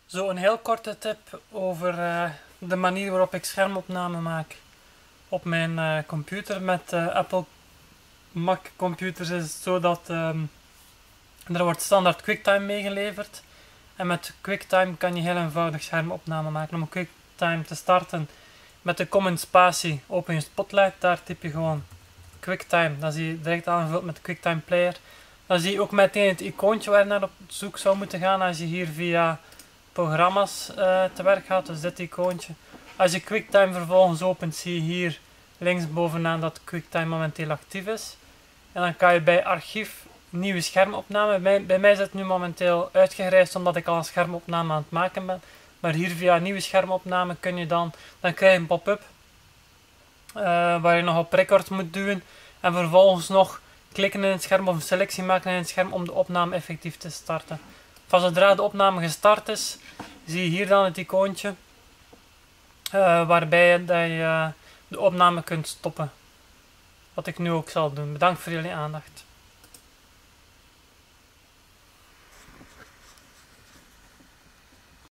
Zo een heel korte tip over de manier waarop ik schermopname maak op mijn computer. Met Apple Mac computers is het zo dat er wordt standaard QuickTime meegeleverd. En met QuickTime kan je heel eenvoudig schermopname maken. Om QuickTime te starten met de command spatie open je Spotlight, daar typ je gewoon QuickTime. Dan zie je direct aangevuld met QuickTime Player. Dan zie je ook meteen het icoontje waar je naar op zoek zou moeten gaan als je hier via programma's te werk gaat, dus dit icoontje. Als je QuickTime vervolgens opent, zie je hier linksbovenaan dat QuickTime momenteel actief is. En dan kan je bij archief nieuwe schermopname. Bij mij is het nu momenteel uitgegrijsd omdat ik al een schermopname aan het maken ben. Maar hier via nieuwe schermopname kun je dan krijg je een pop-up waar je nog op record moet duwen. En vervolgens nog klikken in het scherm of een selectie maken in het scherm om de opname effectief te starten. Van zodra de opname gestart is, zie je hier dan het icoontje waarbij je de opname kunt stoppen. Wat ik nu ook zal doen. Bedankt voor jullie aandacht.